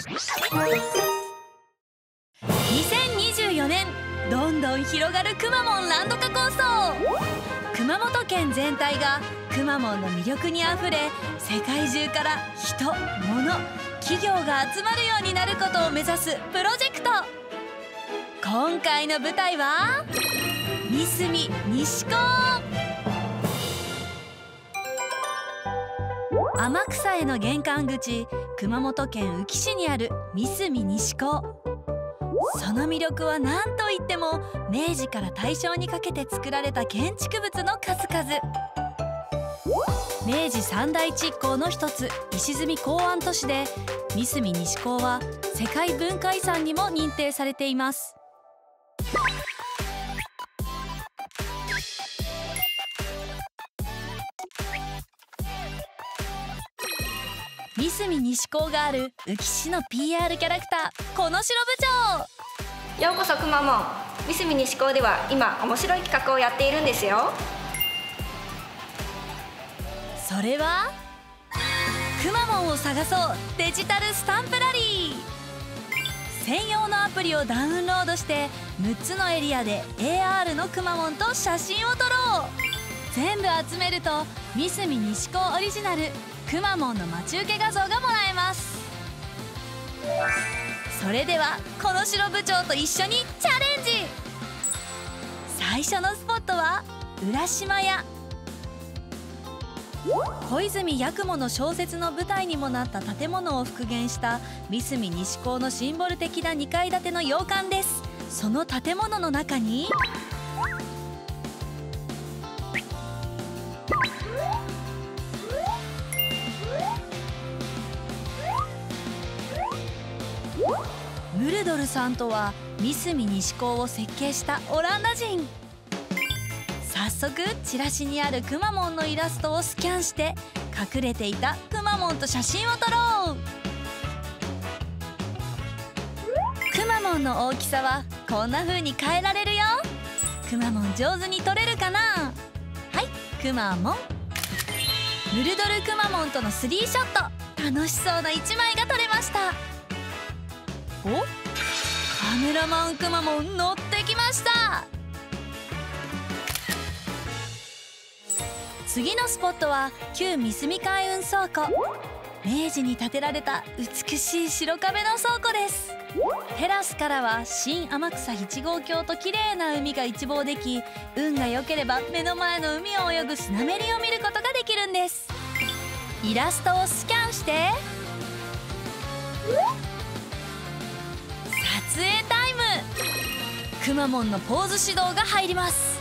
2024年どんどん広がるくまモンランド化構想。熊本県全体がくまモンの魅力にあふれ、世界中から人、物、企業が集まるようになることを目指すプロジェクト。今回の舞台は三隅西高。天草への玄関口、熊本県宇城市にある三隅西高。その魅力は何といっても明治から大正にかけて作られた建築物の数々。明治三大築港の一つ石積港湾都市で、三隅西高は世界文化遺産にも認定されています。三隅西高がある宇城市の PR キャラクター、このしろ部長。 ようこそくまモン。三隅西高では今面白い企画をやっているんですよ。 それはくまモンを探そうデジタルスタンプラリー。専用のアプリをダウンロードして6つのエリアで AR のくまモンと写真を撮ろう。全部集めると三隅西高オリジナルくまモンの待ち受け画像がもらえます。それではこのしろ部長と一緒にチャレンジ。最初のスポットは浦島屋。小泉八雲の小説の舞台にもなった建物を復元した三隅西高のシンボル的な2階建ての洋館です。その建物の中にムルドルさんとは三隅西高を設計したオランダ人。早速チラシにあるくまモンのイラストをスキャンして隠れていたくまモンと写真を撮ろう。くまモンの大きさはこんな風に変えられるよ。くまモン上手に撮れるかな。はい、くまモン。ムルドルくまモンとの3ショット、楽しそうな1枚が撮れました。お、カメラマンくまモン乗ってきました。次のスポットは旧三隅海運倉庫。明治に建てられた美しい白壁の倉庫です。テラスからは新天草7号橋と綺麗な海が一望でき、運が良ければ目の前の海を泳ぐスナメリを見ることができるんです。イラストをスキャンして撮影タイム。くまモンのポーズ指導が入ります。